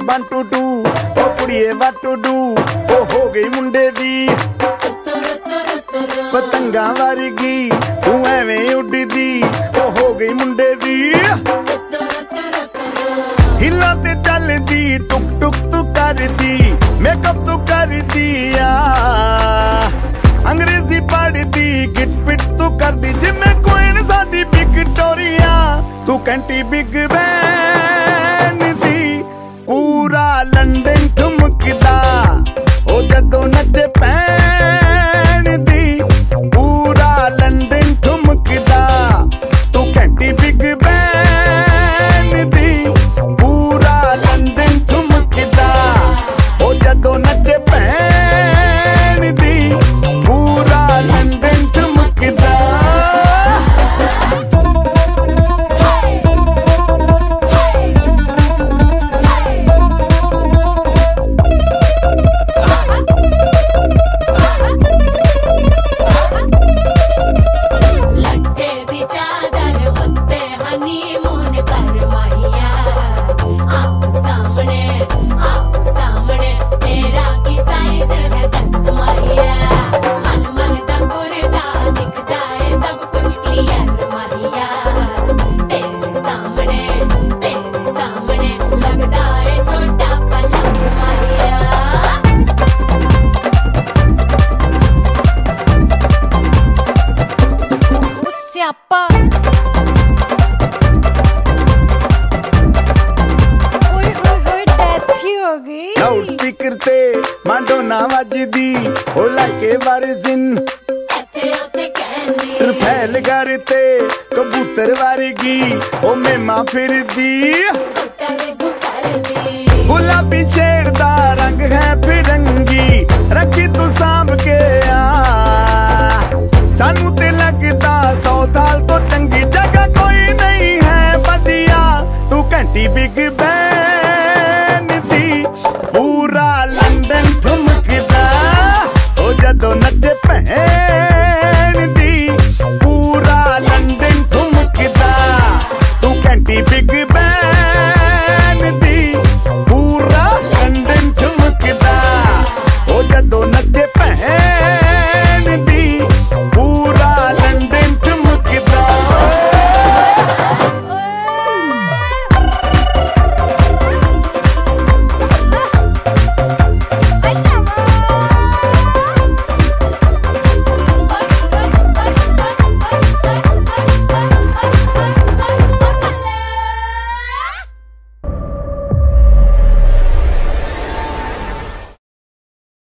1 2 2 O कुड़िए what to do ओ हो गई मुंडे दी पतंगा वर्गी तू एवें उड़दी ओ हो गई मुंडे दी हिला ते चलदी टुक टुक तू करदी मेकअप तू करदी अंग्रेजी पढ़दी गिट पिट तू करदी जिमें क्वीन साडी विक्टोरिया तू कैंटी बिग बैन दी पूरा लंदन ठुमकदा ओ जदों नचे पैन दी पूरा लंदन ठुमकदा तू कैंटी बिग बैन दी पूरा लंदन ठुमकदा ओ जदों नचे पैन दी पूरा लंदन ठुमकदा लाउड स्पीकर ते माडोना वजदी ओ लाइके वर्जिन फैल करते कबूतर वर्गी ओ मेमा फिरदी गुलाबी शेड दा रंग है फिरंगी रखी तू सांभ के सानू ते लगदा 100 साल तो चंगी जगह कोई नहीं है बदिया तू घंटी बिग बैन दी पूरा लंदन ठुमकदा ओ जदों नचे भैन